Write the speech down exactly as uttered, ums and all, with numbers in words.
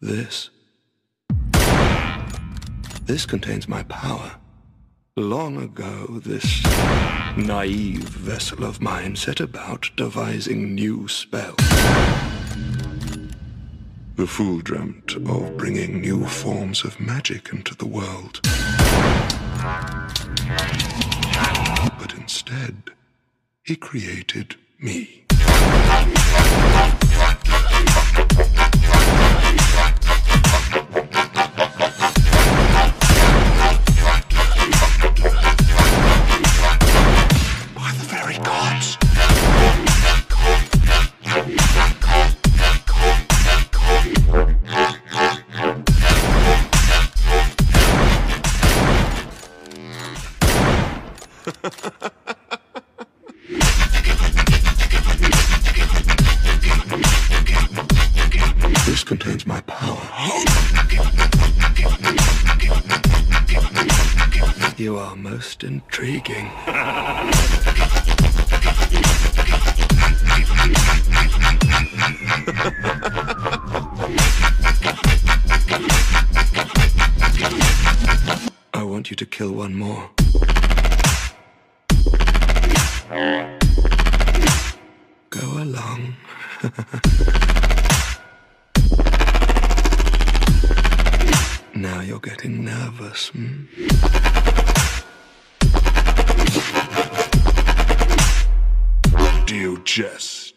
This. This contains my power. Long ago, this naive vessel of mine set about devising new spells. The fool dreamt of bringing new forms of magic into the world. But instead, he created me. By the very gods! This contains my power. You are most intriguing. I want you to kill one more. Go along. Now you're getting nervous, hmm? Do you jest?